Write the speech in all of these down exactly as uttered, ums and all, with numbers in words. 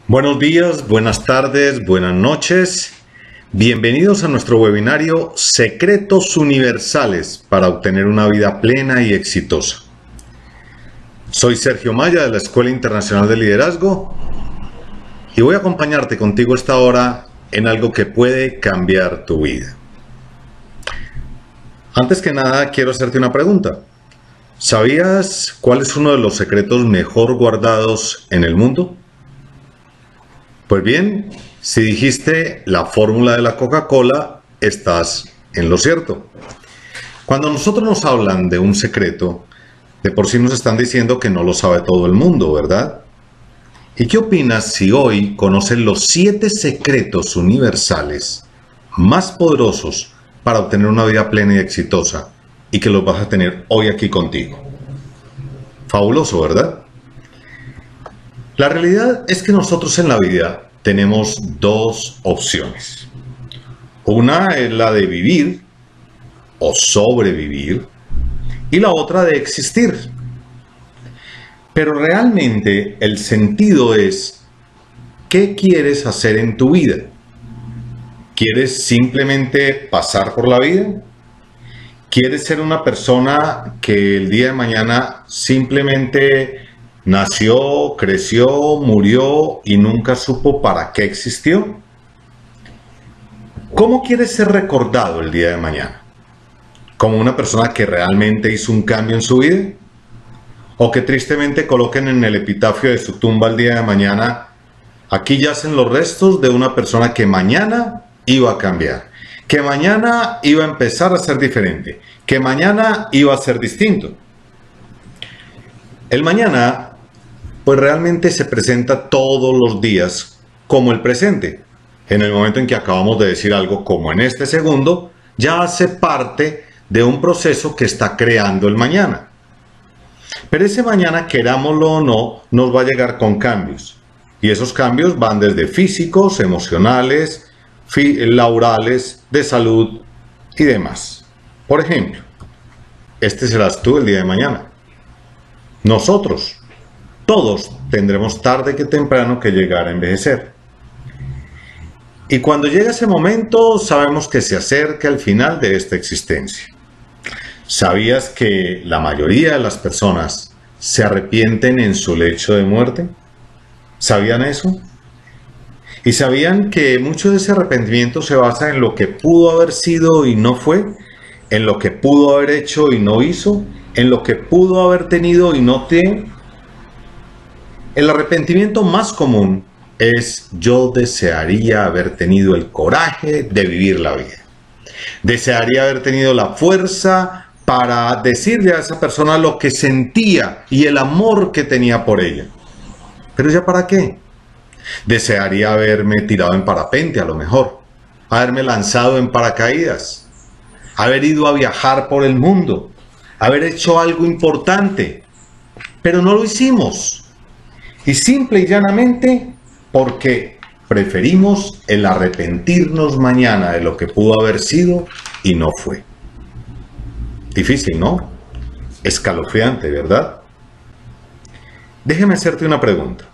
Buenos días, buenas tardes, buenas noches. Bienvenidos a nuestro webinario Secretos Universales para obtener una vida plena y exitosa. Soy Sergio Maya de la Escuela Internacional de Liderazgo y voy a acompañarte contigo esta hora en algo que puede cambiar tu vida. Antes que nada, quiero hacerte una pregunta. ¿Sabías cuál es uno de los secretos mejor guardados en el mundo? Pues bien, si dijiste la fórmula de la Coca-Cola, estás en lo cierto. Cuando nosotros nos hablan de un secreto, de por sí nos están diciendo que no lo sabe todo el mundo, ¿verdad? ¿Y qué opinas si hoy conoces los siete secretos universales más poderosos para obtener una vida plena y exitosa y que los vas a tener hoy aquí contigo? Fabuloso, ¿verdad? La realidad es que nosotros en la vida tenemos dos opciones. Una es la de vivir o sobrevivir y la otra de existir. Pero realmente el sentido es, ¿qué quieres hacer en tu vida? ¿Quieres simplemente pasar por la vida? ¿Quieres ser una persona que el día de mañana simplemente nació, creció, murió y nunca supo para qué existió? ¿Cómo quieres ser recordado el día de mañana? ¿Como una persona que realmente hizo un cambio en su vida? ¿O que tristemente coloquen en el epitafio de su tumba el día de mañana: aquí yacen los restos de una persona que mañana iba a cambiar, que mañana iba a empezar a ser diferente, que mañana iba a ser distinto? El mañana pues realmente se presenta todos los días como el presente. En el momento en que acabamos de decir algo, como en este segundo, ya hace parte de un proceso que está creando el mañana. Pero ese mañana, querámoslo o no, nos va a llegar con cambios. Y esos cambios van desde físicos, emocionales, laborales, de salud y demás. Por ejemplo, este serás tú el día de mañana. Nosotros, todos tendremos tarde que temprano que llegar a envejecer. Y cuando llega ese momento, sabemos que se acerca el final de esta existencia. ¿Sabías que la mayoría de las personas se arrepienten en su lecho de muerte? ¿Sabían eso? ¿Y sabían que mucho de ese arrepentimiento se basa en lo que pudo haber sido y no fue? ¿En lo que pudo haber hecho y no hizo? ¿En lo que pudo haber tenido y no tiene? El arrepentimiento más común es: yo desearía haber tenido el coraje de vivir la vida. Desearía haber tenido la fuerza para decirle a esa persona lo que sentía y el amor que tenía por ella. ¿Pero ya para qué? Desearía haberme tirado en parapente, a lo mejor. Haberme lanzado en paracaídas. Haber ido a viajar por el mundo. Haber hecho algo importante. Pero no lo hicimos. Y simple y llanamente porque preferimos el arrepentirnos mañana de lo que pudo haber sido y no fue. Difícil, ¿no? Escalofriante, ¿verdad? Déjame hacerte una pregunta.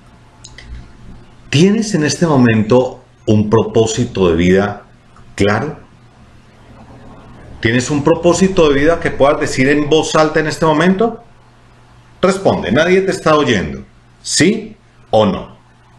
¿Tienes en este momento un propósito de vida claro? ¿Tienes un propósito de vida que puedas decir en voz alta en este momento? Responde, nadie te está oyendo. ¿Sí o no?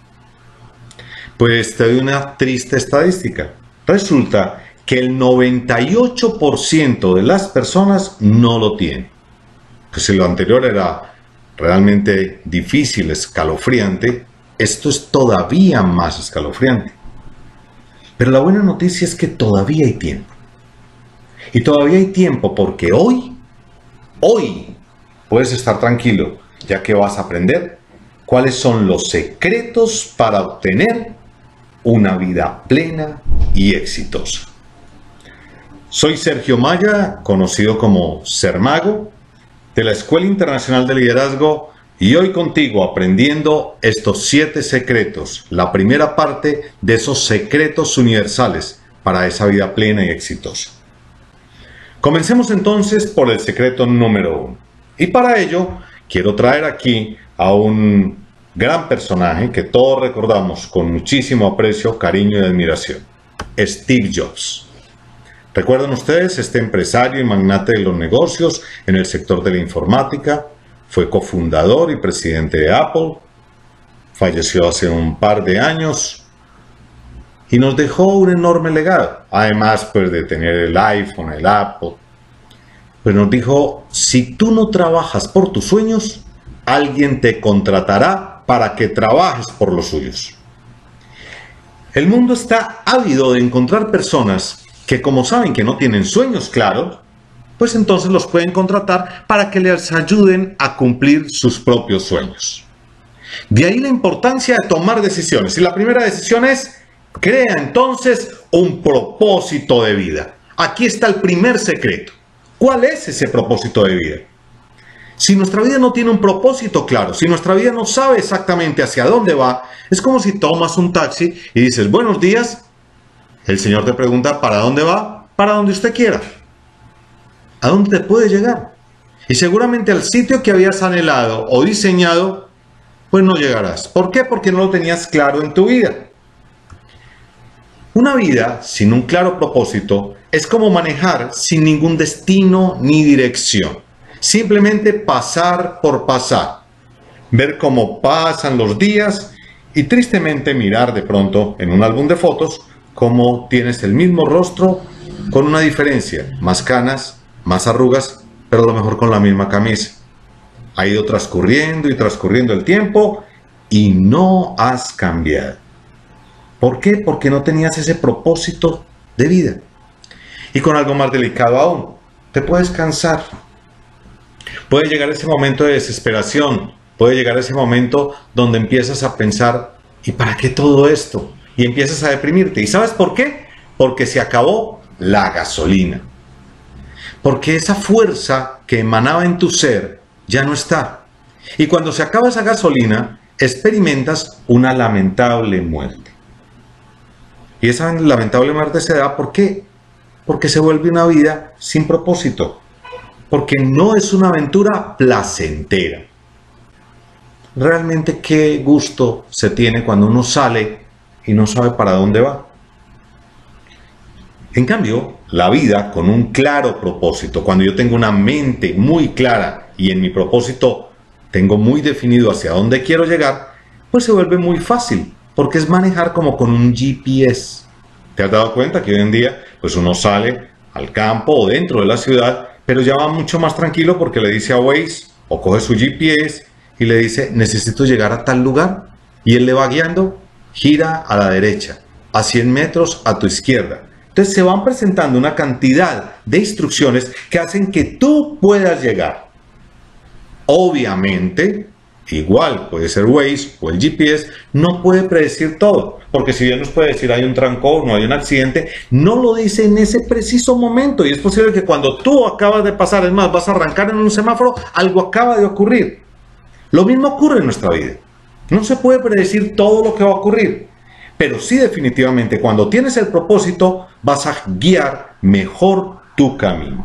Pues te doy una triste estadística. Resulta que el noventa y ocho por ciento de las personas no lo tienen. Pues si lo anterior era realmente difícil, escalofriante, esto es todavía más escalofriante. Pero la buena noticia es que todavía hay tiempo. Y todavía hay tiempo porque hoy, hoy puedes estar tranquilo, ya que vas a aprender cuáles son los secretos para obtener una vida plena y exitosa. Soy Sergio Maya, conocido como Ser Mago, de la Escuela Internacional de Liderazgo, y hoy contigo aprendiendo estos siete secretos, la primera parte de esos secretos universales para esa vida plena y exitosa. Comencemos entonces por el secreto número uno. Y para ello quiero traer aquí a un gran personaje que todos recordamos con muchísimo aprecio, cariño y admiración, Steve Jobs. ¿Recuerdan ustedes este empresario y magnate de los negocios en el sector de la informática? Fue cofundador y presidente de Apple, falleció hace un par de años y nos dejó un enorme legado, además pues, de tener el iPhone, el Apple. Pues nos dijo, si tú no trabajas por tus sueños, alguien te contratará para que trabajes por los suyos. El mundo está ávido de encontrar personas que como saben que no tienen sueños claros, pues entonces los pueden contratar para que les ayuden a cumplir sus propios sueños. De ahí la importancia de tomar decisiones. Y la primera decisión es, crea entonces un propósito de vida. Aquí está el primer secreto. ¿Cuál es ese propósito de vida? Si nuestra vida no tiene un propósito claro, si nuestra vida no sabe exactamente hacia dónde va, es como si tomas un taxi y dices, buenos días. El Señor te pregunta, ¿para dónde va? Para donde usted quiera. ¿A dónde te puede llegar? Y seguramente al sitio que habías anhelado o diseñado, pues no llegarás. ¿Por qué? Porque no lo tenías claro en tu vida. Una vida sin un claro propósito es como manejar sin ningún destino ni dirección. Simplemente pasar por pasar. Ver cómo pasan los días y tristemente mirar de pronto en un álbum de fotos cómo tienes el mismo rostro con una diferencia, más canas, más arrugas, pero a lo mejor con la misma camisa. Ha ido transcurriendo y transcurriendo el tiempo y no has cambiado. ¿Por qué? Porque no tenías ese propósito de vida. Y con algo más delicado aún, te puedes cansar. Puede llegar ese momento de desesperación, puede llegar ese momento donde empiezas a pensar, ¿y para qué todo esto? Y empiezas a deprimirte. ¿Y sabes por qué? Porque se acabó la gasolina. Porque esa fuerza que emanaba en tu ser ya no está. Y cuando se acaba esa gasolina, experimentas una lamentable muerte. Y esa lamentable muerte se da ¿por qué? Porque se vuelve una vida sin propósito. Porque no es una aventura placentera. Realmente qué gusto se tiene cuando uno sale y no sabe para dónde va. En cambio, la vida con un claro propósito, cuando yo tengo una mente muy clara y en mi propósito tengo muy definido hacia dónde quiero llegar, pues se vuelve muy fácil, porque es manejar como con un G P S. ¿Te has dado cuenta que hoy en día pues uno sale al campo o dentro de la ciudad, pero ya va mucho más tranquilo porque le dice a Waze o coge su G P S y le dice, necesito llegar a tal lugar? Y él le va guiando. Gira a la derecha, a cien metros a tu izquierda. Entonces se van presentando una cantidad de instrucciones que hacen que tú puedas llegar. Obviamente, igual puede ser Waze o el G P S, no puede predecir todo. Porque si bien nos puede decir hay un trancón, no hay un accidente, no lo dice en ese preciso momento. Y es posible que cuando tú acabas de pasar, es más, vas a arrancar en un semáforo, algo acaba de ocurrir. Lo mismo ocurre en nuestra vida. No se puede predecir todo lo que va a ocurrir, pero sí definitivamente cuando tienes el propósito vas a guiar mejor tu camino.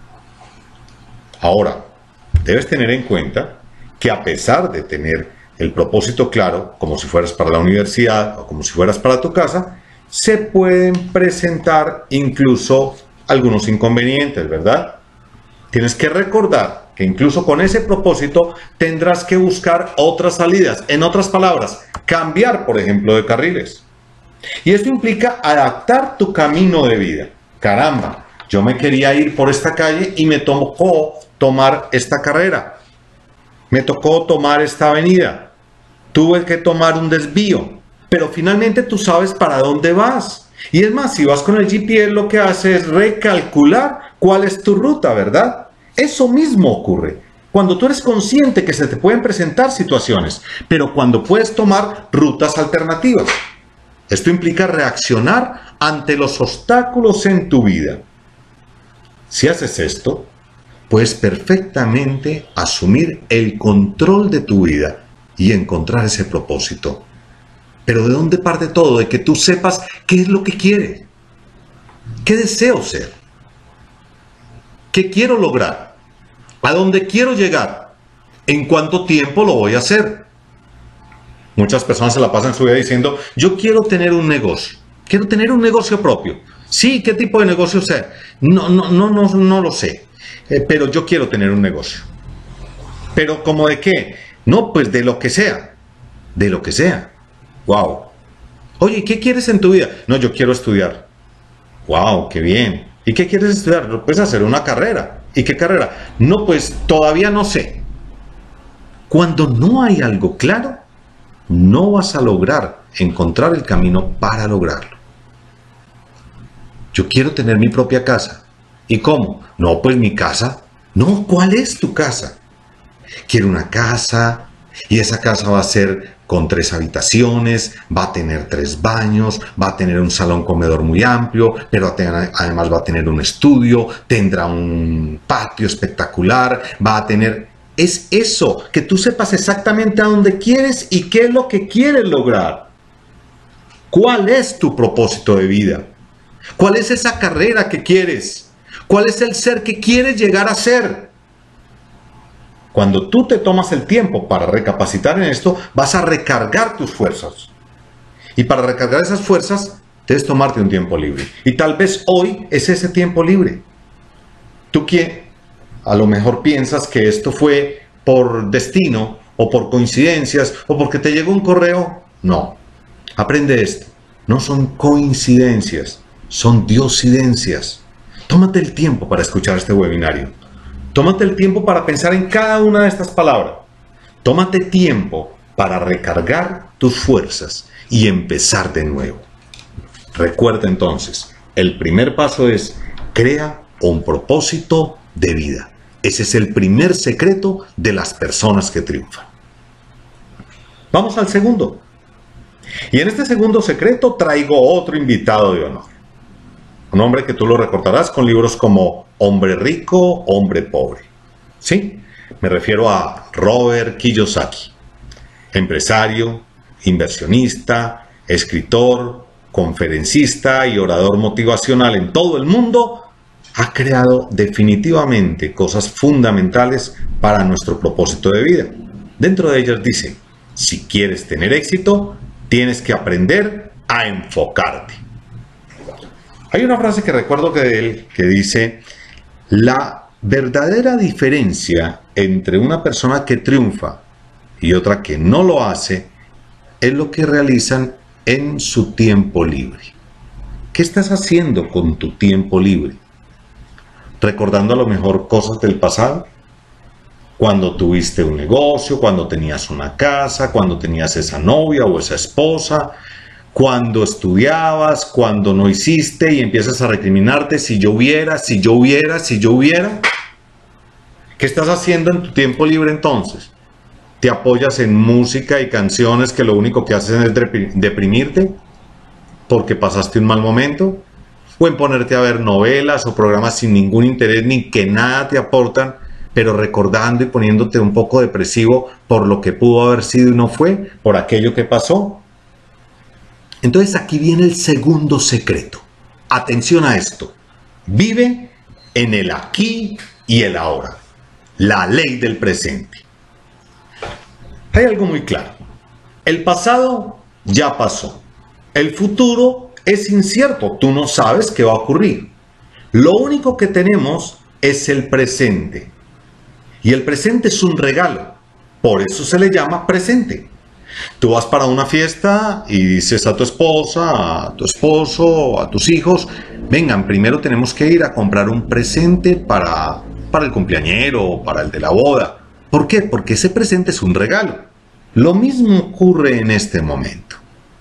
Ahora, debes tener en cuenta que a pesar de tener el propósito claro, como si fueras para la universidad o como si fueras para tu casa, se pueden presentar incluso algunos inconvenientes, ¿verdad? Tienes que recordar que incluso con ese propósito tendrás que buscar otras salidas. En otras palabras, cambiar, por ejemplo, de carriles. Y esto implica adaptar tu camino de vida. Caramba, yo me quería ir por esta calle y me tocó tomar esta carrera. Me tocó tomar esta avenida. Tuve que tomar un desvío. Pero finalmente tú sabes para dónde vas. Y es más, si vas con el G P S, lo que hace es recalcular cuál es tu ruta, ¿verdad? Eso mismo ocurre cuando tú eres consciente que se te pueden presentar situaciones, pero cuando puedes tomar rutas alternativas. Esto implica reaccionar ante los obstáculos en tu vida. Si haces esto, puedes perfectamente asumir el control de tu vida y encontrar ese propósito. Pero ¿de dónde parte todo? De que tú sepas qué es lo que quieres. ¿Qué deseo ser? ¿Qué quiero lograr? ¿A dónde quiero llegar? ¿En cuánto tiempo lo voy a hacer? Muchas personas se la pasan su vida diciendo, yo quiero tener un negocio, quiero tener un negocio propio. Sí, ¿qué tipo de negocio sea? No, no, no, no, no lo sé, eh, pero yo quiero tener un negocio. ¿Pero como de qué? No, pues de lo que sea, de lo que sea. Wow. Oye, ¿qué quieres en tu vida? No, yo quiero estudiar. Wow, qué bien. ¿Y qué quieres estudiar? Puedes hacer una carrera. ¿Y qué carrera? No, pues todavía no sé. Cuando no hay algo claro, no vas a lograr encontrar el camino para lograrlo. Yo quiero tener mi propia casa. ¿Y cómo? No, pues mi casa. No, ¿cuál es tu casa? Quiero una casa y esa casa va a ser con tres habitaciones, va a tener tres baños, va a tener un salón comedor muy amplio, pero además va a tener un estudio, tendrá un patio espectacular, va a tener... Es eso, que tú sepas exactamente a dónde quieres y qué es lo que quieres lograr. ¿Cuál es tu propósito de vida? ¿Cuál es esa carrera que quieres? ¿Cuál es el ser que quieres llegar a ser? Cuando tú te tomas el tiempo para recapacitar en esto, vas a recargar tus fuerzas. Y para recargar esas fuerzas, debes tomarte un tiempo libre. Y tal vez hoy es ese tiempo libre. Tú que a lo mejor piensas que esto fue por destino, o por coincidencias, o porque te llegó un correo. No. Aprende esto. No son coincidencias, son diosidencias. Tómate el tiempo para escuchar este webinario. Tómate el tiempo para pensar en cada una de estas palabras. Tómate tiempo para recargar tus fuerzas y empezar de nuevo. Recuerda entonces, el primer paso es crea un propósito de vida. Ese es el primer secreto de las personas que triunfan. Vamos al segundo. Y en este segundo secreto traigo otro invitado de honor. Un hombre que tú lo recordarás con libros como Hombre Rico, Hombre Pobre. ¿Sí? Me refiero a Robert Kiyosaki. Empresario, inversionista, escritor, conferencista y orador motivacional en todo el mundo, ha creado definitivamente cosas fundamentales para nuestro propósito de vida. Dentro de ellas dice, si quieres tener éxito, tienes que aprender a enfocarte. Hay una frase que recuerdo que de él que dice, la verdadera diferencia entre una persona que triunfa y otra que no lo hace es lo que realizan en su tiempo libre. ¿Qué estás haciendo con tu tiempo libre? ¿Recordando a lo mejor cosas del pasado? Cuando tuviste un negocio, cuando tenías una casa, cuando tenías esa novia o esa esposa, cuando estudiabas, cuando no hiciste y empiezas a recriminarte si yo hubiera, si yo hubiera, si yo hubiera. ¿Qué estás haciendo en tu tiempo libre entonces? ¿Te apoyas en música y canciones que lo único que hacen es deprimirte porque pasaste un mal momento? ¿O en ponerte a ver novelas o programas sin ningún interés ni que nada te aportan, pero recordando y poniéndote un poco depresivo por lo que pudo haber sido y no fue, por aquello que pasó? Entonces aquí viene el segundo secreto. Atención a esto. Vive en el aquí y el ahora. La ley del presente. Hay algo muy claro. El pasado ya pasó. El futuro es incierto. Tú no sabes qué va a ocurrir. Lo único que tenemos es el presente. Y el presente es un regalo. Por eso se le llama presente. Tú vas para una fiesta y dices a tu esposa, a tu esposo, a tus hijos, vengan, primero tenemos que ir a comprar un presente para, para el cumpleañero o para el de la boda. ¿Por qué? Porque ese presente es un regalo. Lo mismo ocurre en este momento.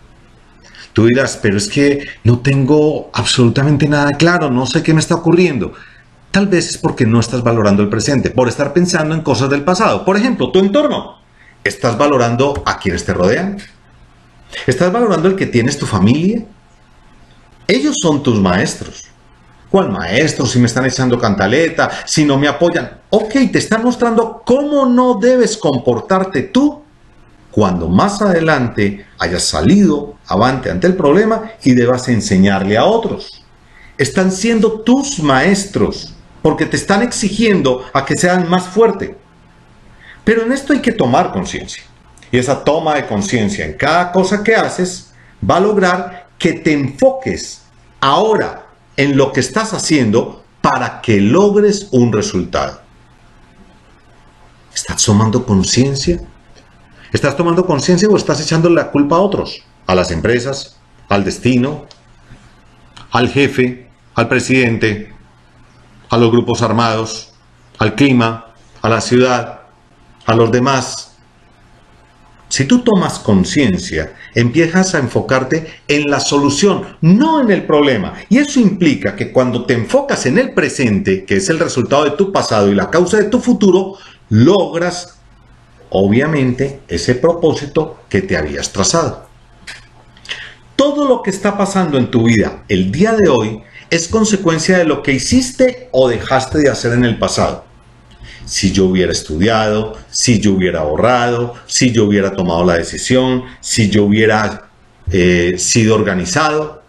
Tú dirás, pero es que no tengo absolutamente nada claro, no sé qué me está ocurriendo. Tal vez es porque no estás valorando el presente, por estar pensando en cosas del pasado. Por ejemplo, tu entorno. ¿Estás valorando a quienes te rodean? ¿Estás valorando el que tienes tu familia? Ellos son tus maestros. ¿Cuál maestro? Si me están echando cantaleta, si no me apoyan. Ok, te están mostrando cómo no debes comportarte tú cuando más adelante hayas salido avante ante el problema y debas enseñarle a otros. Están siendo tus maestros porque te están exigiendo a que sean más fuerte. Pero en esto hay que tomar conciencia. Y esa toma de conciencia en cada cosa que haces va a lograr que te enfoques ahora en lo que estás haciendo para que logres un resultado. ¿Estás tomando conciencia? ¿Estás tomando conciencia o estás echando la culpa a otros? A las empresas, al destino, al jefe, al presidente, a los grupos armados, al clima, a la ciudad, a los demás. Si tú tomas conciencia, empiezas a enfocarte en la solución, no en el problema. Y eso implica que cuando te enfocas en el presente, que es el resultado de tu pasado y la causa de tu futuro, logras, obviamente, ese propósito que te habías trazado. Todo lo que está pasando en tu vida el día de hoy es consecuencia de lo que hiciste o dejaste de hacer en el pasado. Si yo hubiera estudiado, si yo hubiera ahorrado, si yo hubiera tomado la decisión, si yo hubiera eh, sido organizado.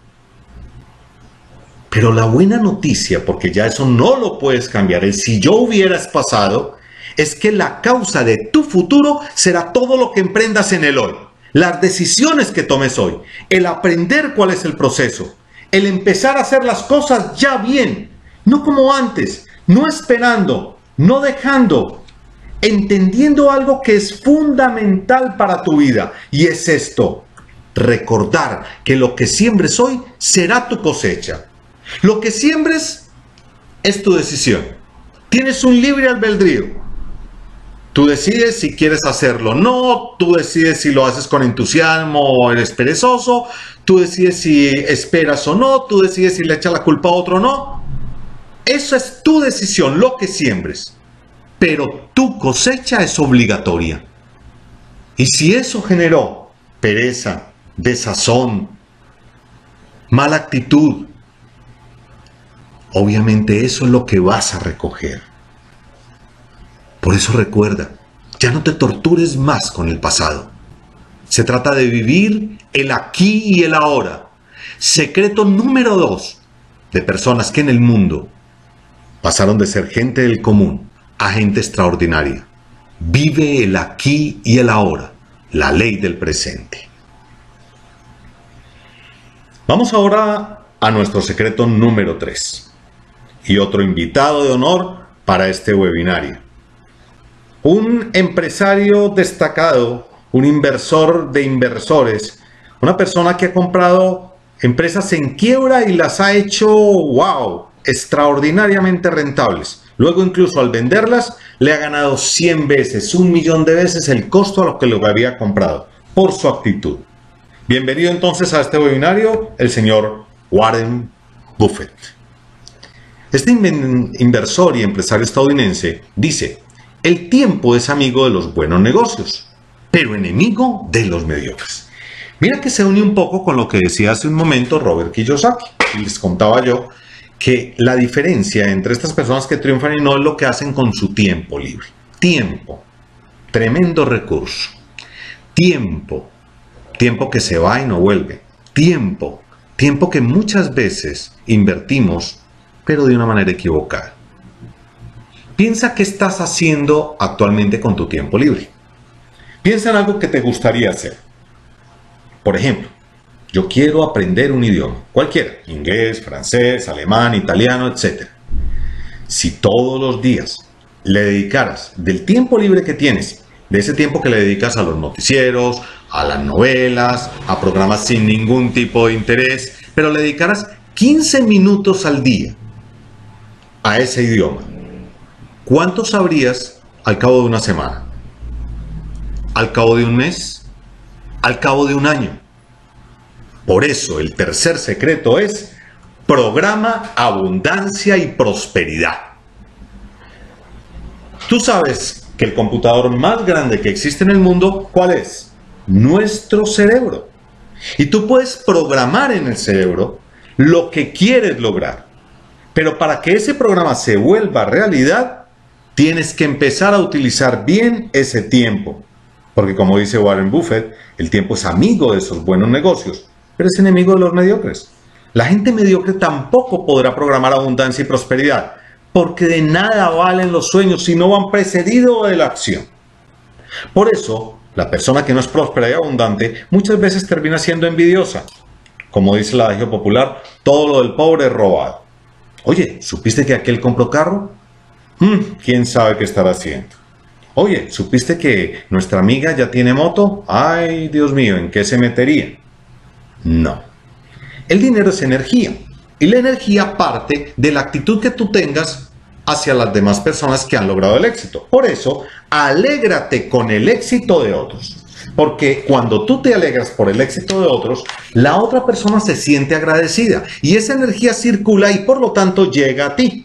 Pero la buena noticia, porque ya eso no lo puedes cambiar, el si yo hubieras pasado, es que la causa de tu futuro será todo lo que emprendas en el hoy. Las decisiones que tomes hoy, el aprender cuál es el proceso, el empezar a hacer las cosas ya bien, no como antes, no esperando, no dejando, entendiendo algo que es fundamental para tu vida, y es esto: recordar que lo que siembres hoy será tu cosecha. Lo que siembres es tu decisión. Tienes un libre albedrío. Tú decides si quieres hacerlo o no, tú decides si lo haces con entusiasmo o eres perezoso, tú decides si esperas o no, tú decides si le echas la culpa a otro o no. Esa es tu decisión, lo que siembres. Pero tu cosecha es obligatoria. Y si eso generó pereza, desazón, mala actitud, obviamente eso es lo que vas a recoger. Por eso recuerda, ya no te tortures más con el pasado. Se trata de vivir el aquí y el ahora. Secreto número dos de personas que en el mundo pasaron de ser gente del común a gente extraordinaria. Vive el aquí y el ahora, la ley del presente. Vamos ahora a nuestro secreto número tres y otro invitado de honor para este webinario. Un empresario destacado, un inversor de inversores, una persona que ha comprado empresas en quiebra y las ha hecho, wow, extraordinariamente rentables. Luego incluso al venderlas le ha ganado cien veces, un millón de veces el costo a lo que lo había comprado, por su actitud. Bienvenido entonces a este webinario, el señor Warren Buffett. Este inversor y empresario estadounidense dice: el tiempo es amigo de los buenos negocios, pero enemigo de los mediocres. Mira que se une un poco con lo que decía hace un momento Robert Kiyosaki. Y les contaba yo que la diferencia entre estas personas que triunfan y no es lo que hacen con su tiempo libre. Tiempo, tremendo recurso. Tiempo, tiempo que se va y no vuelve. Tiempo, tiempo que muchas veces invertimos, pero de una manera equivocada. Piensa qué estás haciendo actualmente con tu tiempo libre. Piensa en algo que te gustaría hacer. Por ejemplo, yo quiero aprender un idioma, cualquiera, inglés, francés, alemán, italiano, etcétera. Si todos los días le dedicaras del tiempo libre que tienes, de ese tiempo que le dedicas a los noticieros, a las novelas, a programas sin ningún tipo de interés, pero le dedicaras quince minutos al día a ese idioma, ¿cuánto sabrías al cabo de una semana? ¿Al cabo de un mes? ¿Al cabo de un año? Por eso el tercer secreto es: programa abundancia y prosperidad. Tú sabes que el computador más grande que existe en el mundo, ¿cuál es? Nuestro cerebro. Y tú puedes programar en el cerebro lo que quieres lograr. Pero para que ese programa se vuelva realidad, tienes que empezar a utilizar bien ese tiempo. Porque como dice Warren Buffett, el tiempo es amigo de esos buenos negocios, pero es enemigo de los mediocres. La gente mediocre tampoco podrá programar abundancia y prosperidad, porque de nada valen los sueños si no van precedidos de la acción. Por eso, La persona que no es próspera y abundante muchas veces termina siendo envidiosa. Como dice el adagio popular, todo lo del pobre es robado. Oye, ¿supiste que aquel compró carro? Hmm, ¿quién sabe qué estará haciendo? Oye, ¿supiste que nuestra amiga ya tiene moto? Ay, Dios mío, ¿en qué se metería? No. El dinero es energía. Y la energía parte de la actitud que tú tengas hacia las demás personas que han logrado el éxito. Por eso, alégrate con el éxito de otros. Porque cuando tú te alegras por el éxito de otros, la otra persona se siente agradecida. Y esa energía circula y por lo tanto llega a ti.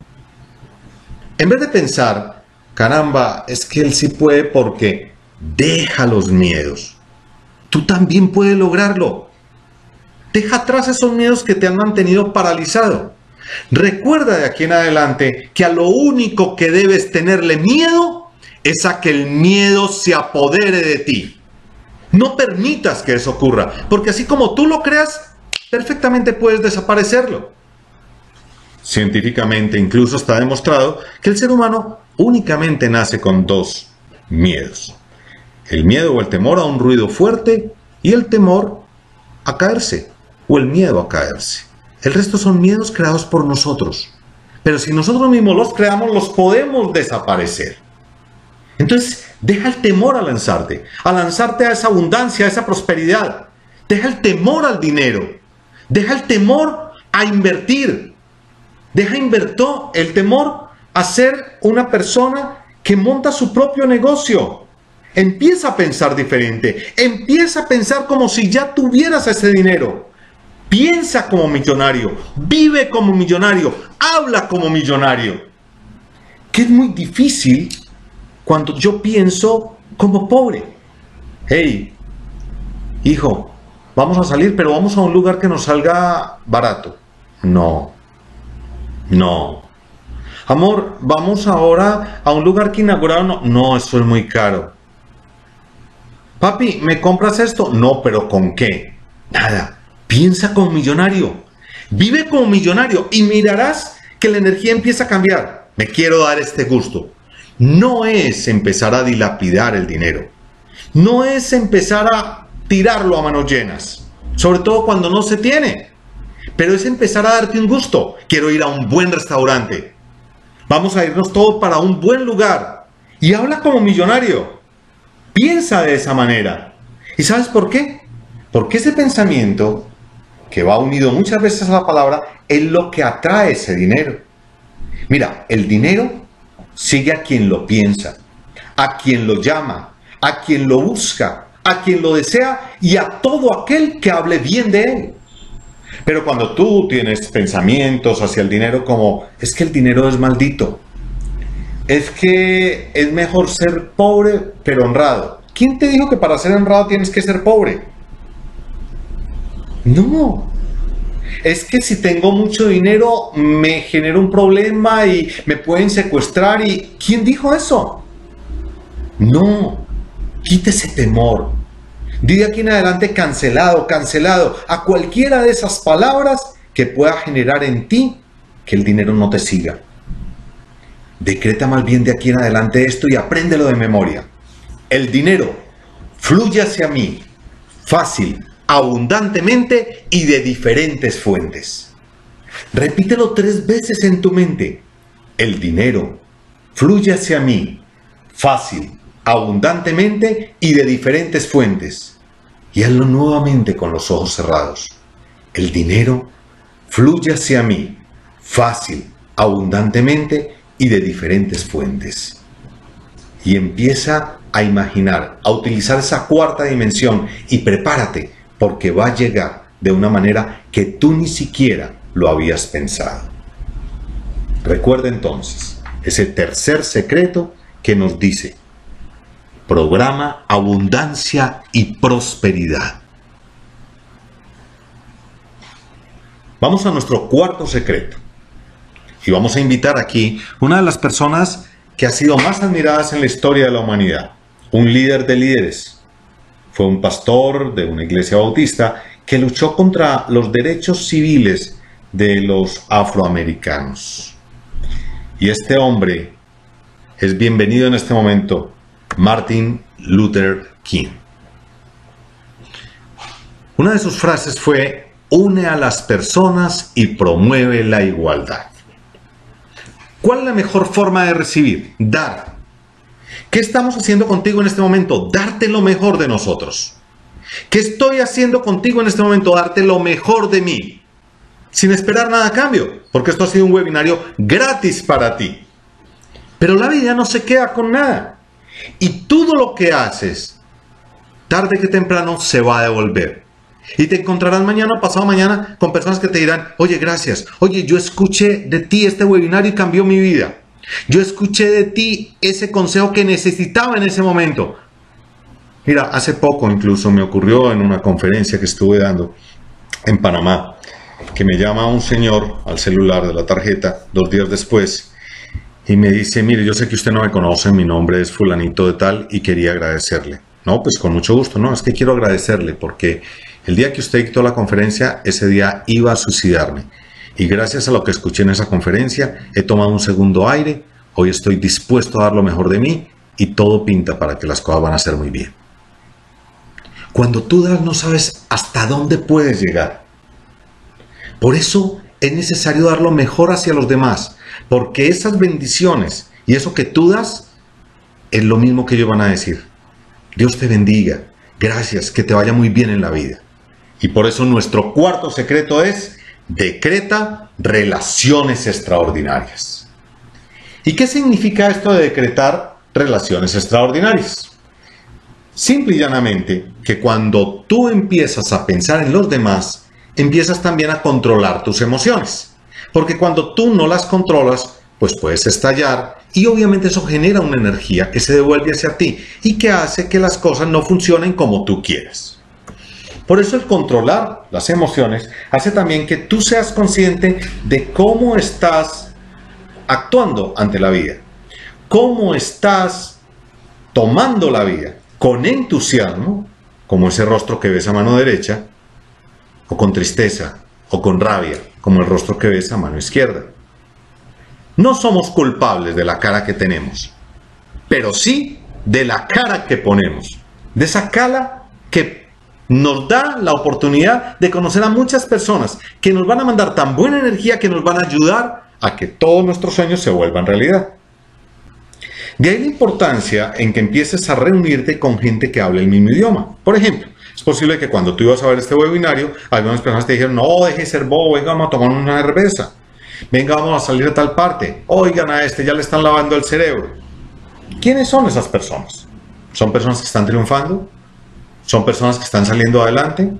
En vez de pensar, caramba, es que él sí puede porque deja los miedos. Tú también puedes lograrlo. Deja atrás esos miedos que te han mantenido paralizado. Recuerda de aquí en adelante que a lo único que debes tenerle miedo es a que el miedo se apodere de ti. No permitas que eso ocurra, porque así como tú lo creas, perfectamente puedes desaparecerlo. Científicamente incluso está demostrado que el ser humano únicamente nace con dos miedos. El miedo o el temor a un ruido fuerte y el temor a caerse o el miedo a caerse. El resto son miedos creados por nosotros. Pero si nosotros mismos los creamos, los podemos desaparecer. Entonces, deja el temor a lanzarte, a lanzarte a esa abundancia, a esa prosperidad. Deja el temor al dinero. Deja el temor a invertir. Deja invertir el temor a ser una persona que monta su propio negocio. Empieza a pensar diferente. Empieza a pensar como si ya tuvieras ese dinero. Piensa como millonario, vive como millonario, habla como millonario. Que es muy difícil cuando yo pienso como pobre. Hey, hijo, vamos a salir, pero vamos a un lugar que nos salga barato. No, no. Amor, vamos ahora a un lugar que inauguraron. No, no, eso es muy caro. Papi, ¿me compras esto? No, pero ¿con qué? Nada. Piensa como millonario, vive como millonario y mirarás que la energía empieza a cambiar. Me quiero dar este gusto. No es empezar a dilapidar el dinero. No es empezar a tirarlo a manos llenas, sobre todo cuando no se tiene. Pero es empezar a darte un gusto. Quiero ir a un buen restaurante. Vamos a irnos todos para un buen lugar. Y habla como millonario. Piensa de esa manera. ¿Y sabes por qué? Porque ese pensamiento, que va unido muchas veces a la palabra, es lo que atrae ese dinero. Mira, el dinero sigue a quien lo piensa, a quien lo llama, a quien lo busca, a quien lo desea y a todo aquel que hable bien de él. Pero cuando tú tienes pensamientos hacia el dinero como, es que el dinero es maldito, es que es mejor ser pobre pero honrado. ¿Quién te dijo que para ser honrado tienes que ser pobre? No, es que si tengo mucho dinero me genera un problema y me pueden secuestrar. ¿Y quién dijo eso? No, quita ese temor. Di de aquí en adelante cancelado, cancelado a cualquiera de esas palabras que pueda generar en ti que el dinero no te siga. Decreta más bien de aquí en adelante esto y apréndelo de memoria. El dinero fluye hacia mí, fácil, abundantemente y de diferentes fuentes. Repítelo tres veces en tu mente. El dinero fluye hacia mí, fácil, abundantemente y de diferentes fuentes. Y hazlo nuevamente con los ojos cerrados. El dinero fluye hacia mí, fácil, abundantemente y de diferentes fuentes. Y empieza a imaginar, a utilizar esa cuarta dimensión y prepárate, porque va a llegar de una manera que tú ni siquiera lo habías pensado. Recuerda entonces ese tercer secreto que nos dice: programa abundancia y prosperidad. Vamos a nuestro cuarto secreto. Y vamos a invitar aquí una de las personas que ha sido más admiradas en la historia de la humanidad. Un líder de líderes. Fue un pastor de una iglesia bautista que luchó contra los derechos civiles de los afroamericanos. Y este hombre es bienvenido en este momento, Martin Luther quién. Una de sus frases fue: une a las personas y promueve la igualdad. ¿Cuál es la mejor forma de recibir? Dar. ¿Qué estamos haciendo contigo en este momento? Darte lo mejor de nosotros. ¿Qué estoy haciendo contigo en este momento? Darte lo mejor de mí, sin esperar nada a cambio, porque esto ha sido un webinario gratis para ti. Pero la vida no se queda con nada. Y todo lo que haces, tarde que temprano, se va a devolver. Y te encontrarás mañana o pasado mañana con personas que te dirán: oye, gracias. Oye, yo escuché de ti este webinario y cambió mi vida. Yo escuché de ti ese consejo que necesitaba en ese momento. Mira, hace poco incluso me ocurrió en una conferencia que estuve dando en Panamá, que me llama un señor al celular de la tarjeta dos días después y me dice: mire, yo sé que usted no me conoce, mi nombre es fulanito de tal y quería agradecerle. No, pues con mucho gusto. No, es que quiero agradecerle porque el día que usted dictó la conferencia, ese día iba a suicidarme. Y gracias a lo que escuché en esa conferencia, he tomado un segundo aire, hoy estoy dispuesto a dar lo mejor de mí y todo pinta para que las cosas van a ser muy bien. Cuando tú das, no sabes hasta dónde puedes llegar. Por eso es necesario dar lo mejor hacia los demás, porque esas bendiciones y eso que tú das es lo mismo que ellos van a decir. Dios te bendiga, gracias, que te vaya muy bien en la vida. Y por eso nuestro cuarto secreto es: decreta relaciones extraordinarias. ¿Y qué significa esto de decretar relaciones extraordinarias? Simple y llanamente que cuando tú empiezas a pensar en los demás, empiezas también a controlar tus emociones. Porque cuando tú no las controlas, pues puedes estallar y obviamente eso genera una energía que se devuelve hacia ti y que hace que las cosas no funcionen como tú quieres. Por eso el controlar las emociones hace también que tú seas consciente de cómo estás actuando ante la vida, cómo estás tomando la vida, con entusiasmo, como ese rostro que ves a mano derecha, o con tristeza, o con rabia, como el rostro que ves a mano izquierda. No somos culpables de la cara que tenemos, pero sí de la cara que ponemos, de esa cara que nos da la oportunidad de conocer a muchas personas que nos van a mandar tan buena energía que nos van a ayudar a que todos nuestros sueños se vuelvan realidad. De ahí la importancia en que empieces a reunirte con gente que hable el mismo idioma. Por ejemplo, es posible que cuando tú ibas a ver este webinario, algunas personas te dijeron: no, deje de ser bobo, venga, vamos a tomar una cerveza. Venga, vamos a salir a tal parte. Oigan a este, ya le están lavando el cerebro. ¿Quiénes son esas personas? ¿Son personas que están triunfando? ¿Son personas que están saliendo adelante?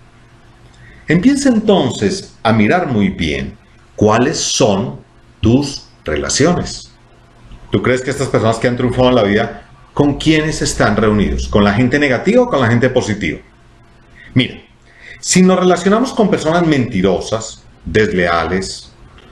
Empieza entonces a mirar muy bien cuáles son tus relaciones. ¿Tú crees que estas personas que han triunfado en la vida, con quiénes están reunidos? ¿Con la gente negativa o con la gente positiva? Mira, si nos relacionamos con personas mentirosas, desleales,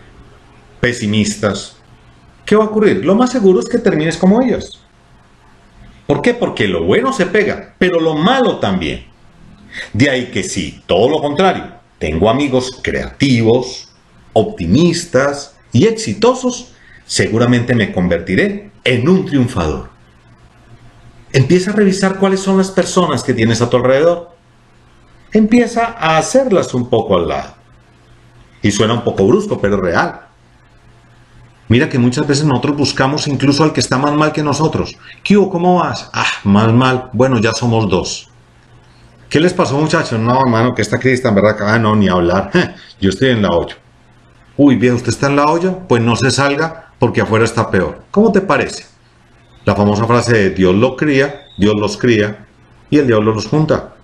pesimistas, ¿qué va a ocurrir? Lo más seguro es que termines como ellos. ¿Por qué? Porque lo bueno se pega, pero lo malo también. De ahí que sí, todo lo contrario, tengo amigos creativos, optimistas y exitosos, seguramente me convertiré en un triunfador. Empieza a revisar cuáles son las personas que tienes a tu alrededor. Empieza a hacerlas un poco al lado. Y suena un poco brusco, pero es real. Mira que muchas veces nosotros buscamos incluso al que está más mal que nosotros. ¿Qué hubo? ¿Cómo vas? Ah, mal, mal. Bueno, ya somos dos. ¿Qué les pasó, muchachos? No, hermano, que esta crisis está en verdad. Ah, no, ni hablar. Yo estoy en la olla. Uy, viejo, ¿usted está en la olla? Pues no se salga porque afuera está peor. ¿Cómo te parece? La famosa frase de Dios lo cría, Dios los cría y el diablo los junta.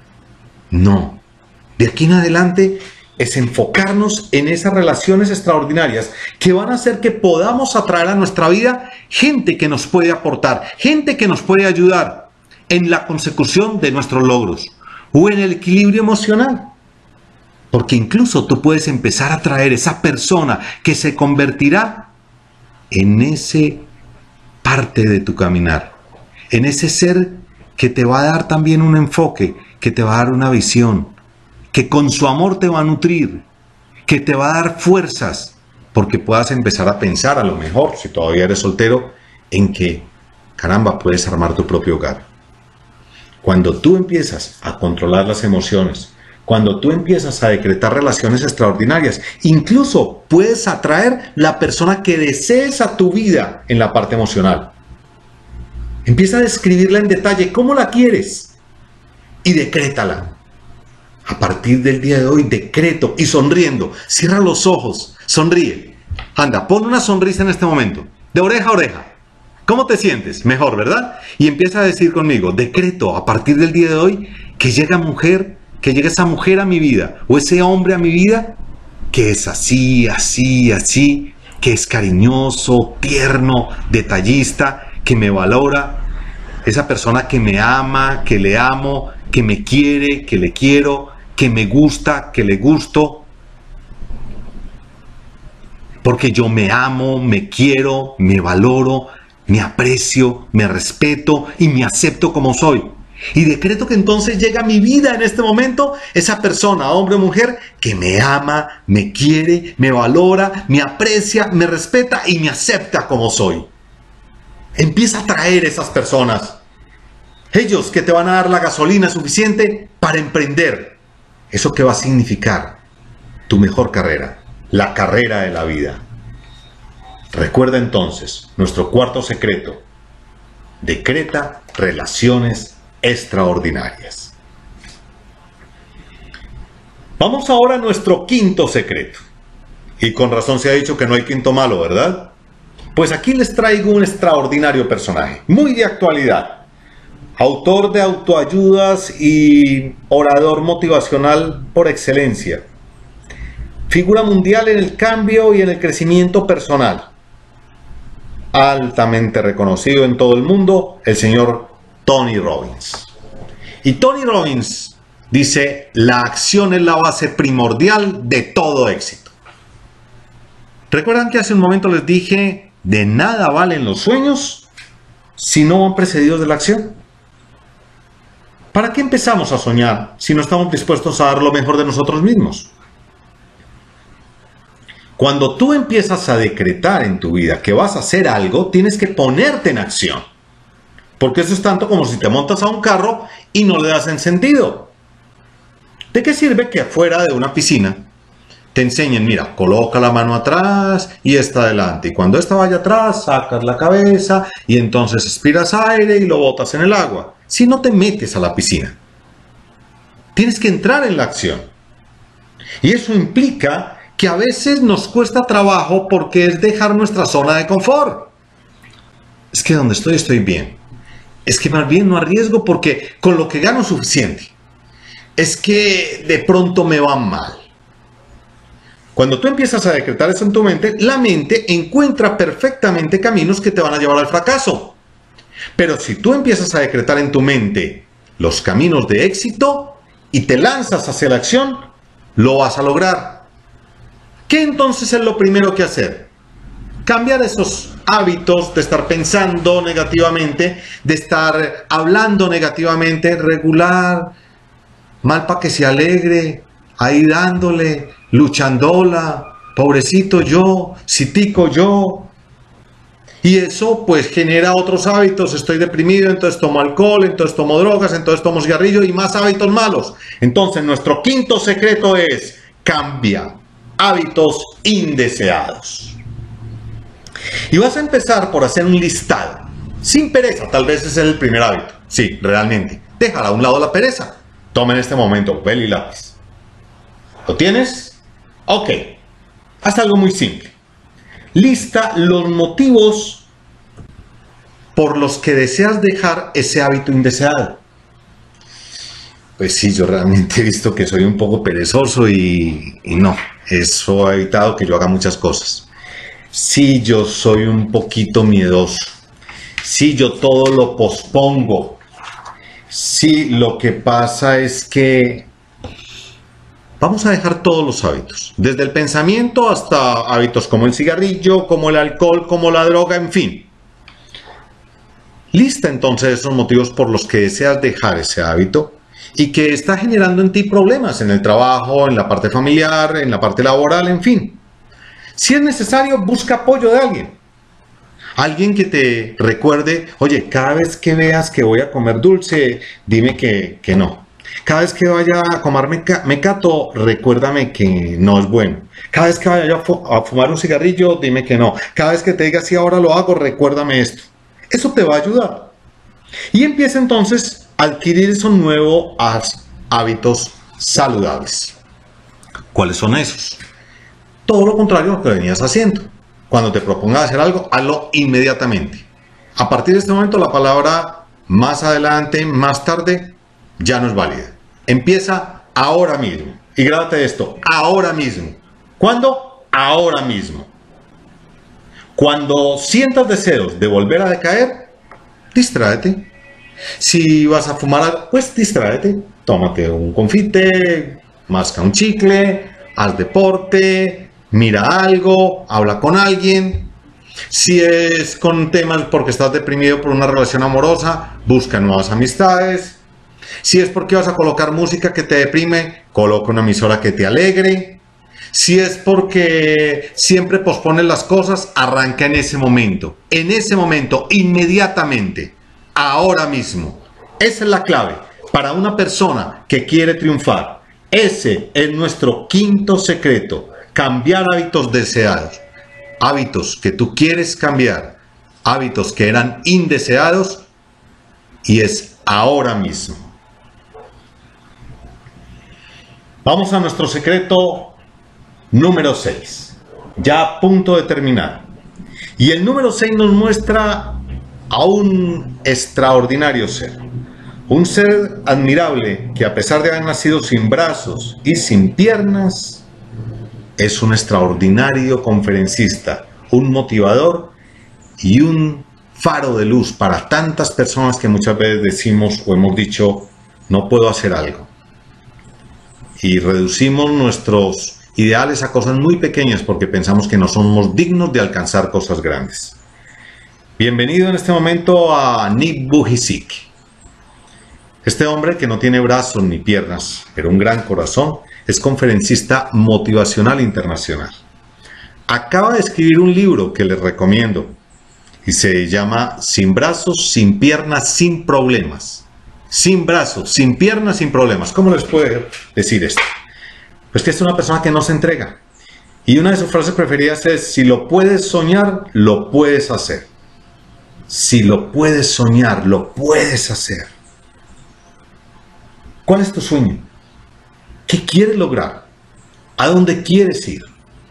No. De aquí en adelante es enfocarnos en esas relaciones extraordinarias que van a hacer que podamos atraer a nuestra vida gente que nos puede aportar, gente que nos puede ayudar en la consecución de nuestros logros o en el equilibrio emocional. Porque incluso tú puedes empezar a atraer esa persona que se convertirá en ese parte de tu caminar, en ese ser que te va a dar también un enfoque, que te va a dar una visión, que con su amor te va a nutrir, que te va a dar fuerzas, porque puedas empezar a pensar a lo mejor, si todavía eres soltero, en que, caramba, puedes armar tu propio hogar. Cuando tú empiezas a controlar las emociones, cuando tú empiezas a decretar relaciones extraordinarias, incluso puedes atraer la persona que desees a tu vida en la parte emocional. Empieza a describirla en detalle, cómo la quieres, y decrétala. A partir del día de hoy, decreto, y sonriendo, cierra los ojos, sonríe. Anda, pon una sonrisa en este momento, de oreja a oreja. ¿Cómo te sientes? Mejor, ¿verdad? Y empieza a decir conmigo, decreto a partir del día de hoy que llega mujer, que llegue esa mujer a mi vida, o ese hombre a mi vida, que es así, así, así, que es cariñoso, tierno, detallista, que me valora, esa persona que me ama, que le amo, que me quiere, que le quiero, que me gusta, que le gusto, porque yo me amo, me quiero, me valoro, me aprecio, me respeto y me acepto como soy. Y decreto que entonces llega a mi vida en este momento esa persona, hombre o mujer, que me ama, me quiere, me valora, me aprecia, me respeta y me acepta como soy. Empieza a traer esas personas. Ellos que te van a dar la gasolina suficiente para emprender. ¿Eso qué va a significar? Tu mejor carrera, la carrera de la vida. Recuerda entonces nuestro cuarto secreto. Decreta relaciones extraordinarias. Vamos ahora a nuestro quinto secreto. Y con razón se ha dicho que no hay quinto malo, ¿verdad? Pues aquí les traigo un extraordinario personaje, muy de actualidad. Autor de autoayudas y orador motivacional por excelencia. Figura mundial en el cambio y en el crecimiento personal. Altamente reconocido en todo el mundo, el señor Tony Robbins. Y Tony Robbins dice, la acción es la base primordial de todo éxito. ¿Recuerdan que hace un momento les dije, de nada valen los sueños si no van precedidos de la acción? ¿Para qué empezamos a soñar si no estamos dispuestos a dar lo mejor de nosotros mismos? Cuando tú empiezas a decretar en tu vida que vas a hacer algo, tienes que ponerte en acción. Porque eso es tanto como si te montas a un carro y no le das encendido. ¿De qué sirve que afuera de una piscina te enseñen, mira, coloca la mano atrás y esta adelante? Y cuando esta vaya atrás, sacas la cabeza y entonces aspiras aire y lo botas en el agua. Si no te metes a la piscina, tienes que entrar en la acción. Y eso implica que a veces nos cuesta trabajo porque es dejar nuestra zona de confort. Es que donde estoy estoy bien. Es que más bien no arriesgo porque con lo que gano es suficiente. Es que de pronto me va mal. Cuando tú empiezas a decretar eso en tu mente, la mente encuentra perfectamente caminos que te van a llevar al fracaso. Pero si tú empiezas a decretar en tu mente los caminos de éxito y te lanzas hacia la acción, lo vas a lograr. ¿Qué entonces es lo primero que hacer? Cambiar esos hábitos de estar pensando negativamente, de estar hablando negativamente, regular, mal para que se alegre, ahí dándole, luchándola, pobrecito yo, citico yo. Y eso pues genera otros hábitos, estoy deprimido, entonces tomo alcohol, entonces tomo drogas, entonces tomo cigarrillo y más hábitos malos. Entonces nuestro quinto secreto es, cambia hábitos indeseados. Y vas a empezar por hacer un listado. Sin pereza, tal vez ese es el primer hábito. Sí, realmente. Déjala a un lado la pereza. Toma en este momento papel y lápiz. ¿Lo tienes? Ok. Haz algo muy simple. Lista los motivos por los que deseas dejar ese hábito indeseado. Pues sí, yo realmente he visto que soy un poco perezoso y, y no, eso ha evitado que yo haga muchas cosas. Sí, yo soy un poquito miedoso. Sí, yo todo lo pospongo. Sí, lo que pasa es que vamos a dejar todos los hábitos, desde el pensamiento hasta hábitos como el cigarrillo, como el alcohol, como la droga, en fin. Lista entonces esos motivos por los que deseas dejar ese hábito y que está generando en ti problemas en el trabajo, en la parte familiar, en la parte laboral, en fin. Si es necesario, busca apoyo de alguien. Alguien que te recuerde, oye, cada vez que veas que voy a comer dulce, dime que, que no. Cada vez que vaya a comer meca mecato, recuérdame que no es bueno. Cada vez que vaya a, fu a fumar un cigarrillo, dime que no. Cada vez que te diga si ahora lo hago, recuérdame esto. Eso te va a ayudar. Y empieza entonces a adquirir esos nuevos hábitos saludables. ¿Cuáles son esos? Todo lo contrario a lo que venías haciendo. Cuando te propongas hacer algo, hazlo inmediatamente. A partir de este momento, la palabra más adelante, más tarde, ya no es válida. Empieza ahora mismo. Y grábate esto, ahora mismo. ¿Cuándo? Ahora mismo. Cuando sientas deseos de volver a decaer, distráete. Si vas a fumar, pues distráete. Tómate un confite, masca un chicle, haz deporte, mira algo, habla con alguien. Si es con temas porque estás deprimido por una relación amorosa, busca nuevas amistades. Si es porque vas a colocar música que te deprime, coloca una emisora que te alegre. Si es porque siempre pospones las cosas, arranca en ese momento. En ese momento, inmediatamente, ahora mismo. Esa es la clave para una persona que quiere triunfar. Ese es nuestro quinto secreto. Cambiar hábitos deseados. Hábitos que tú quieres cambiar. Hábitos que eran indeseados. Y es ahora mismo. Vamos a nuestro secreto número seis. Ya a punto de terminar. Y el número seis nos muestra a un extraordinario ser. Un ser admirable que, a pesar de haber nacido sin brazos y sin piernas, es un extraordinario conferencista, un motivador y un faro de luz para tantas personas que muchas veces decimos o hemos dicho, no puedo hacer algo. Y reducimos nuestros ideales a cosas muy pequeñas porque pensamos que no somos dignos de alcanzar cosas grandes. Bienvenido en este momento a Nick Vujicic. Este hombre, que no tiene brazos ni piernas, pero un gran corazón, es conferencista motivacional internacional. Acaba de escribir un libro que les recomiendo y se llama Sin brazos, sin piernas, sin problemas. Sin brazos, sin piernas, sin problemas. ¿Cómo les puedo decir esto? Pues que es una persona que no se entrega. Y una de sus frases preferidas es, si lo puedes soñar, lo puedes hacer. Si lo puedes soñar, lo puedes hacer. ¿Cuál es tu sueño? ¿Qué quieres lograr? ¿A dónde quieres ir?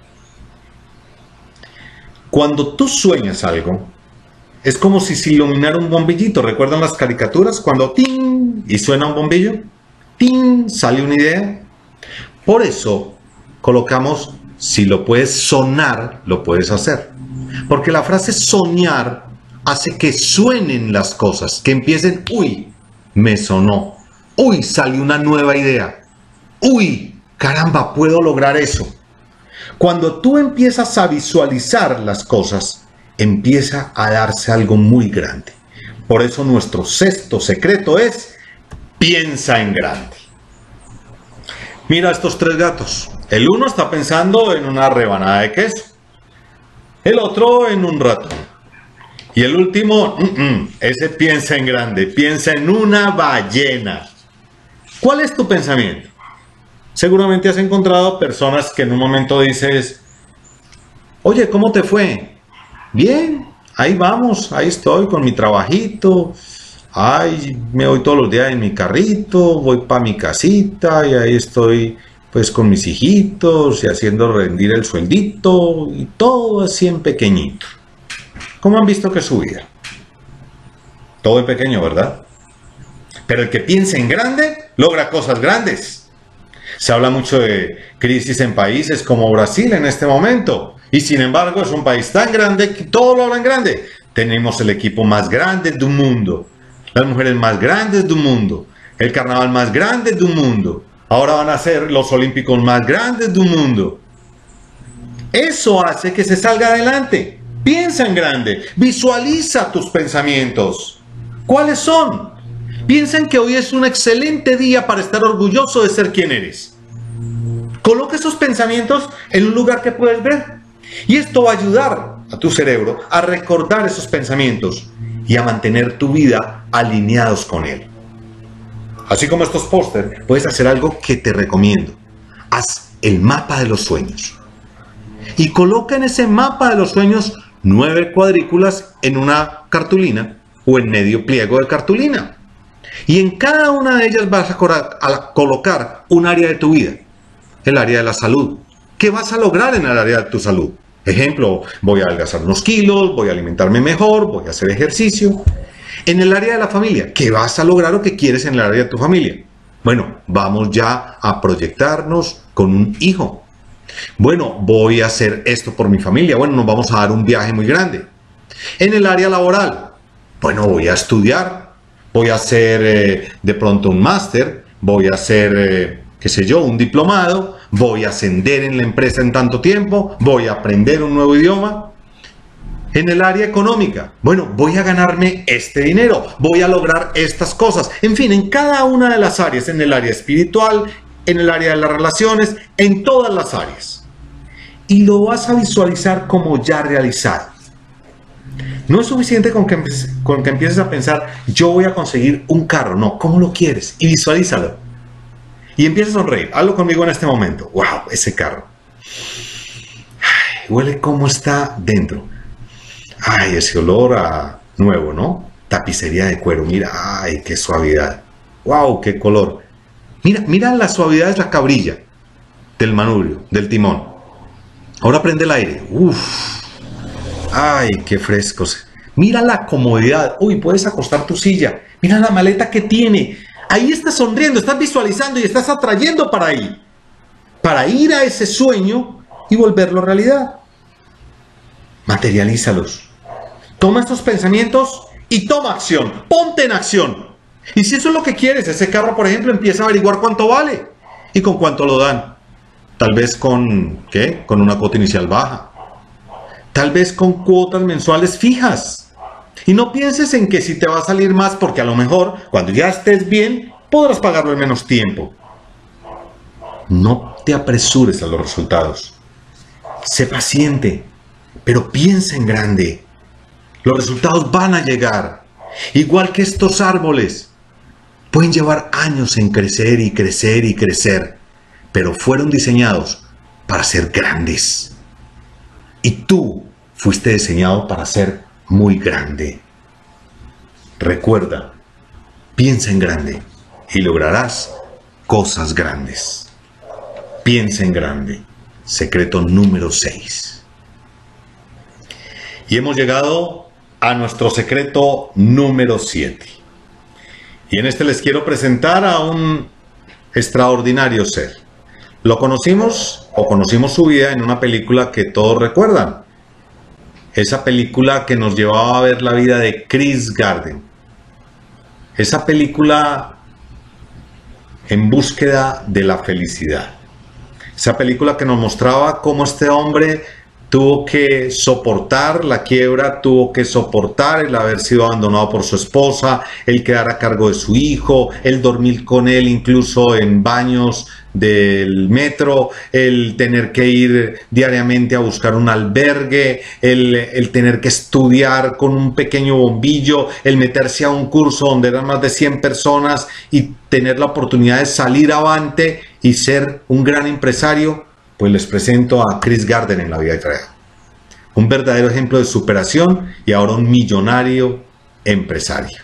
Cuando tú sueñas algo, es como si se iluminara un bombillito. ¿Recuerdan las caricaturas? Cuando ¡ting! Y suena un bombillo, ¡ting! Sale una idea. Por eso colocamos, si lo puedes sonar, lo puedes hacer. Porque la frase soñar hace que suenen las cosas, que empiecen, uy, me sonó, uy, salió una nueva idea, uy, caramba, puedo lograr eso. Cuando tú empiezas a visualizar las cosas, empieza a darse algo muy grande. Por eso nuestro sexto secreto es, piensa en grande. Mira estos tres gatos. El uno está pensando en una rebanada de queso. El otro en un ratón. Y el último, mm -mm, ese piensa en grande, piensa en una ballena. ¿Cuál es tu pensamiento? Seguramente has encontrado personas que en un momento dices, oye, ¿cómo te fue? Bien, ahí vamos, ahí estoy con mi trabajito, ay, me voy todos los días en mi carrito, voy para mi casita y ahí estoy pues con mis hijitos y haciendo rendir el sueldito y todo así en pequeñito. ¿Cómo han visto que es su vida? Todo en pequeño, ¿verdad? Pero el que piensa en grande, logra cosas grandes. Se habla mucho de crisis en países como Brasil en este momento. Y sin embargo es un país tan grande que todo lo habla en grande. Tenemos el equipo más grande del mundo. Las mujeres más grandes del mundo. El carnaval más grande del mundo. Ahora van a ser los olímpicos más grandes del mundo. Eso hace que se salga adelante. Piensa en grande. Visualiza tus pensamientos. ¿Cuáles son? Piensa en que hoy es un excelente día para estar orgulloso de ser quien eres. Coloca esos pensamientos en un lugar que puedes ver. Y esto va a ayudar a tu cerebro, a recordar esos pensamientos y a mantener tu vida alineados con él. Así como estos pósters, puedes hacer algo que te recomiendo. Haz el mapa de los sueños. Y coloca en ese mapa de los sueños nueve cuadrículas en una cartulina o en medio pliego de cartulina. Y en cada una de ellas vas a, a colocar un área de tu vida. El área de la salud. ¿Qué vas a lograr en el área de tu salud? Ejemplo, voy a adelgazar unos kilos, voy a alimentarme mejor, voy a hacer ejercicio. En el área de la familia, ¿qué vas a lograr o qué quieres en el área de tu familia? Bueno, vamos ya a proyectarnos con un hijo. Bueno, voy a hacer esto por mi familia. Bueno, nos vamos a dar un viaje muy grande. En el área laboral, bueno, voy a estudiar, voy a hacer eh, de pronto un máster, voy a hacer, eh, qué sé yo, un diplomado, voy a ascender en la empresa en tanto tiempo, voy a aprender un nuevo idioma. En el área económica, bueno, voy a ganarme este dinero, voy a lograr estas cosas. En fin, en cada una de las áreas, en el área espiritual, en el área de las relaciones, en todas las áreas. Y lo vas a visualizar como ya realizado. No es suficiente con que, con que empieces a pensar, yo voy a conseguir un carro. No, ¿cómo lo quieres? Y visualízalo. Y empieza a sonreír. Hazlo conmigo en este momento. ¡Wow! Ese carro. Ay, huele cómo está dentro. Ay, ese olor a nuevo, ¿no? Tapicería de cuero. Mira, ay, qué suavidad. ¡Wow! ¡Qué color! Mira, mira la suavidad de la cabrilla del manubrio, del timón. Ahora prende el aire. ¡Uf! ¡Ay, qué frescos! Mira la comodidad. Uy, puedes acostar tu silla. Mira la maleta que tiene. Ahí estás sonriendo, estás visualizando y estás atrayendo para ahí. Para ir a ese sueño y volverlo realidad. Materialízalos. Toma estos pensamientos y toma acción. Ponte en acción. Y si eso es lo que quieres, ese carro, por ejemplo, empieza a averiguar cuánto vale. ¿Y con cuánto lo dan? Tal vez con, ¿qué? Con una cuota inicial baja. Tal vez con cuotas mensuales fijas. Y no pienses en que si te va a salir más, porque a lo mejor, cuando ya estés bien, podrás pagarlo en menos tiempo. No te apresures a los resultados. Sé paciente, pero piensa en grande. Los resultados van a llegar. Igual que estos árboles. Pueden llevar años en crecer y crecer y crecer, pero fueron diseñados para ser grandes. Y tú fuiste diseñado para ser muy grande. Recuerda, piensa en grande y lograrás cosas grandes. Piensa en grande. Secreto número seis. Y hemos llegado a nuestro secreto número siete. Y en este les quiero presentar a un extraordinario ser. Lo conocimos o conocimos su vida en una película que todos recuerdan. Esa película que nos llevaba a ver la vida de Chris Gardner. Esa película En búsqueda de la felicidad. Esa película que nos mostraba cómo este hombre tuvo que soportar la quiebra, tuvo que soportar el haber sido abandonado por su esposa, el quedar a cargo de su hijo, el dormir con él incluso en baños del metro, el tener que ir diariamente a buscar un albergue, el, el tener que estudiar con un pequeño bombillo, el meterse a un curso donde eran más de cien personas y tener la oportunidad de salir avante y ser un gran empresario. Pues les presento a Chris Gardner en la vida real. Un verdadero ejemplo de superación y ahora un millonario empresario.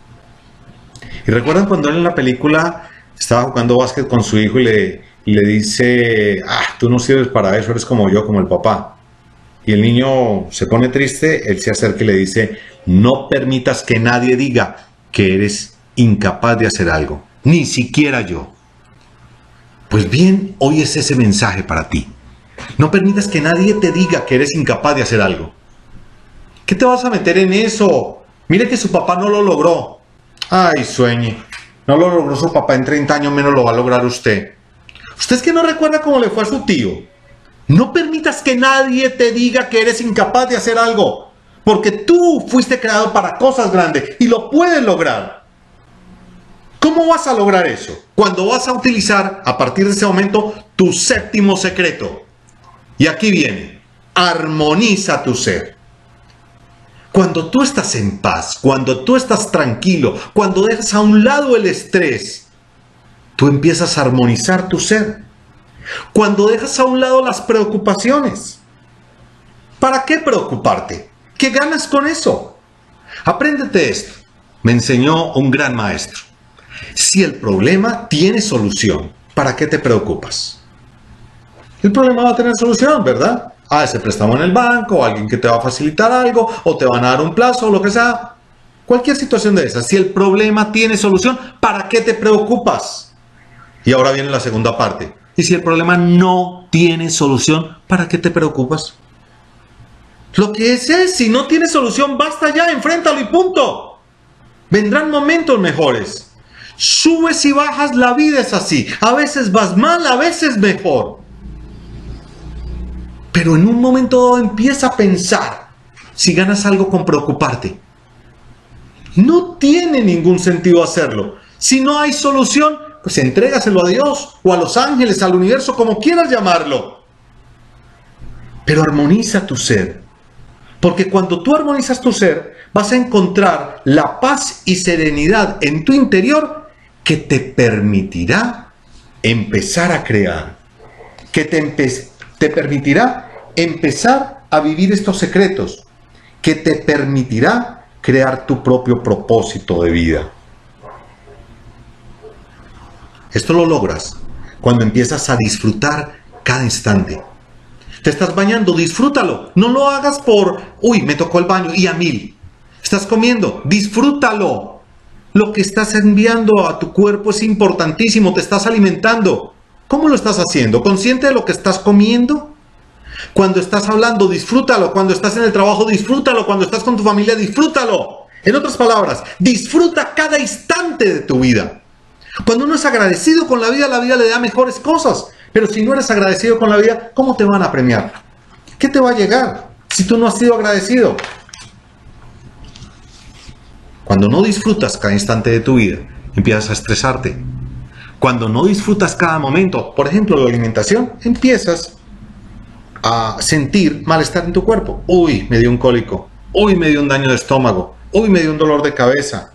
¿Y recuerdan cuando él en la película estaba jugando básquet con su hijo y le, y le dice, ah, tú no sirves para eso, eres como yo, como el papá? Y el niño se pone triste, él se acerca y le dice, no permitas que nadie diga que eres incapaz de hacer algo, ni siquiera yo. Pues bien, hoy es ese mensaje para ti. No permitas que nadie te diga que eres incapaz de hacer algo. ¿Qué te vas a meter en eso? Mire que su papá no lo logró. Ay, sueñe. No lo logró su papá en treinta años, menos lo va a lograr usted. ¿Usted es que no recuerda cómo le fue a su tío? No permitas que nadie te diga que eres incapaz de hacer algo. Porque tú fuiste creado para cosas grandes y lo puedes lograr. ¿Cómo vas a lograr eso? Cuando vas a utilizar, a partir de ese momento, tu séptimo secreto. Y aquí viene, armoniza tu ser. Cuando tú estás en paz, cuando tú estás tranquilo, cuando dejas a un lado el estrés, tú empiezas a armonizar tu ser. Cuando dejas a un lado las preocupaciones, ¿para qué preocuparte? ¿Qué ganas con eso? Apréndete esto. Me enseñó un gran maestro. Si el problema tiene solución, ¿para qué te preocupas? El problema va a tener solución, ¿verdad? Ah, ese préstamo en el banco, o alguien que te va a facilitar algo, o te van a dar un plazo, o lo que sea. Cualquier situación de esas. Si el problema tiene solución, ¿para qué te preocupas? Y ahora viene la segunda parte. Y si el problema no tiene solución, ¿para qué te preocupas? Lo que es es, si no tiene solución, basta ya, enfréntalo y punto. Vendrán momentos mejores. Subes y bajas, la vida es así. A veces vas mal, a veces mejor. Pero en un momento dado empieza a pensar si ganas algo con preocuparte. No tiene ningún sentido hacerlo. Si no hay solución, pues entrégaselo a Dios o a los ángeles, al universo, como quieras llamarlo. Pero armoniza tu ser. Porque cuando tú armonizas tu ser, vas a encontrar la paz y serenidad en tu interior que te permitirá empezar a crear. Que te, empe- te permitirá empezar a vivir estos secretos. Que te permitirá crear tu propio propósito de vida. Esto lo logras cuando empiezas a disfrutar cada instante. Te estás bañando, disfrútalo. No lo hagas por, uy, me tocó el baño y a mil. Estás comiendo, disfrútalo. Lo que estás enviando a tu cuerpo es importantísimo, te estás alimentando. ¿Cómo lo estás haciendo? ¿Consciente de lo que estás comiendo? Cuando estás hablando, disfrútalo. Cuando estás en el trabajo, disfrútalo. Cuando estás con tu familia, disfrútalo. En otras palabras, disfruta cada instante de tu vida. Cuando uno es agradecido con la vida, la vida le da mejores cosas. Pero si no eres agradecido con la vida, ¿cómo te van a premiar? ¿Qué te va a llegar si tú no has sido agradecido? Cuando no disfrutas cada instante de tu vida, empiezas a estresarte. Cuando no disfrutas cada momento, por ejemplo, la alimentación, empiezas a sentir malestar en tu cuerpo. Uy, me dio un cólico. Uy, me dio un daño de estómago. Uy, me dio un dolor de cabeza.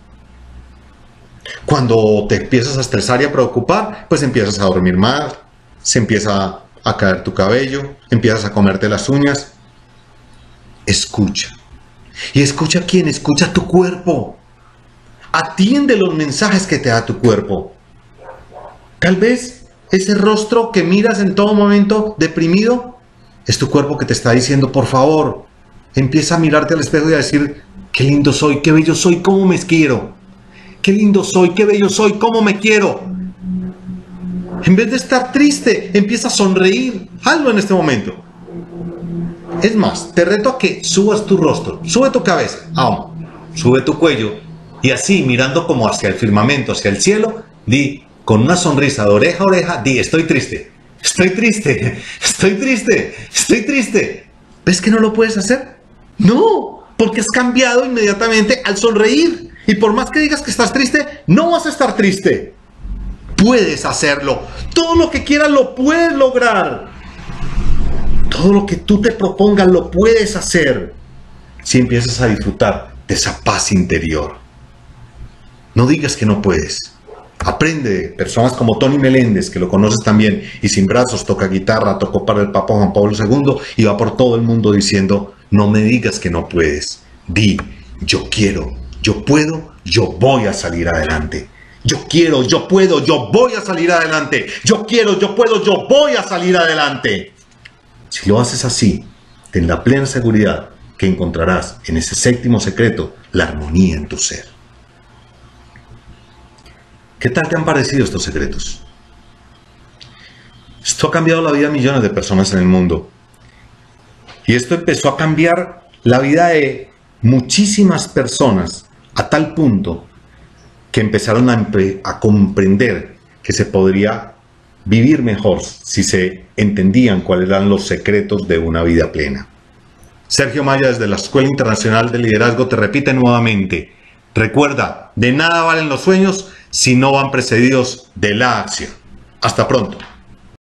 Cuando te empiezas a estresar y a preocupar, pues empiezas a dormir mal, se empieza a caer tu cabello, empiezas a comerte las uñas. Escucha. ¿Y escucha quién? Escucha tu cuerpo. Atiende los mensajes que te da tu cuerpo. Tal vez ese rostro que miras en todo momento deprimido es tu cuerpo que te está diciendo, por favor, empieza a mirarte al espejo y a decir, qué lindo soy, qué bello soy, cómo me quiero. Qué lindo soy, qué bello soy, cómo me quiero. En vez de estar triste, empieza a sonreír. Hazlo en este momento. Es más, te reto a que subas tu rostro, sube tu cabeza, vamos, sube tu cuello y así, mirando como hacia el firmamento, hacia el cielo, di con una sonrisa de oreja a oreja, di, estoy triste, estoy triste, estoy triste, estoy triste. ¿Ves que no lo puedes hacer? No, porque has cambiado inmediatamente al sonreír. Y por más que digas que estás triste, no vas a estar triste. Puedes hacerlo. Todo lo que quieras lo puedes lograr. Todo lo que tú te propongas lo puedes hacer si empiezas a disfrutar de esa paz interior. No digas que no puedes. Aprende de personas como Tony Meléndez, que lo conoces también, y sin brazos, toca guitarra, tocó para el Papa Juan Pablo segundo y va por todo el mundo diciendo, no me digas que no puedes. Di, yo quiero, yo puedo, yo voy a salir adelante. Yo quiero, yo puedo, yo voy a salir adelante. Yo quiero, yo puedo, yo voy a salir adelante. Si lo haces así, ten la plena seguridad que encontrarás en ese séptimo secreto la armonía en tu ser. ¿Qué tal te han parecido estos secretos? Esto ha cambiado la vida de millones de personas en el mundo. Y esto empezó a cambiar la vida de muchísimas personas a tal punto que empezaron a, a comprender que se podría vivir mejor si se entendían cuáles eran los secretos de una vida plena. Sergio Maya, desde la Escuela Internacional de Liderazgo, te repite nuevamente, recuerda, de nada valen los sueños si no van precedidos de la acción. Hasta pronto.